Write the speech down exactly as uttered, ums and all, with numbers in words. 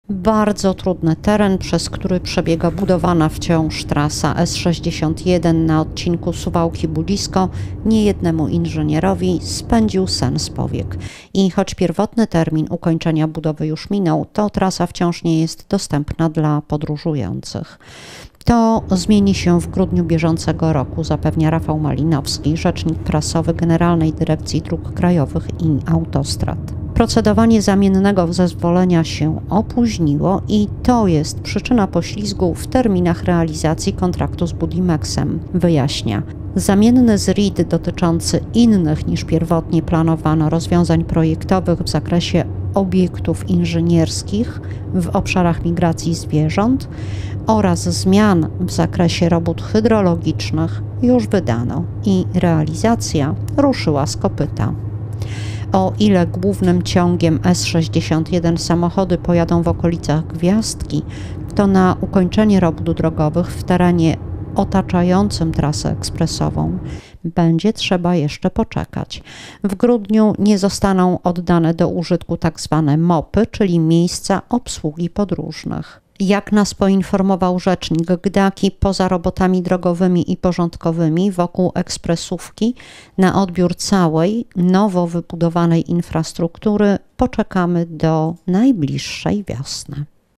Bardzo trudny teren, przez który przebiega budowana wciąż trasa S sześćdziesiąt jeden na odcinku Suwałki-Budzisko niejednemu inżynierowi spędził sen z powiek. I choć pierwotny termin ukończenia budowy już minął, to trasa wciąż nie jest dostępna dla podróżujących. To zmieni się w grudniu bieżącego roku, zapewnia Rafał Malinowski, rzecznik prasowy Generalnej Dyrekcji Dróg Krajowych i Autostrad. Procedowanie zamiennego zezwolenia się opóźniło i to jest przyczyna poślizgu w terminach realizacji kontraktu z Budimexem, wyjaśnia. Zamienny Z R I D dotyczący innych niż pierwotnie planowano rozwiązań projektowych w zakresie obiektów inżynierskich w obszarach migracji zwierząt oraz zmian w zakresie robót hydrologicznych już wydano i realizacja ruszyła z kopyta. O ile głównym ciągiem S sześćdziesiąt jeden samochody pojadą w okolicach Gwiazdki, to na ukończenie robót drogowych w terenie otaczającym trasę ekspresową będzie trzeba jeszcze poczekać. W grudniu nie zostaną oddane do użytku tzw. mopy, czyli miejsca obsługi podróżnych. Jak nas poinformował rzecznik Gdaki, poza robotami drogowymi i porządkowymi wokół ekspresówki na odbiór całej nowo wybudowanej infrastruktury poczekamy do najbliższej wiosny.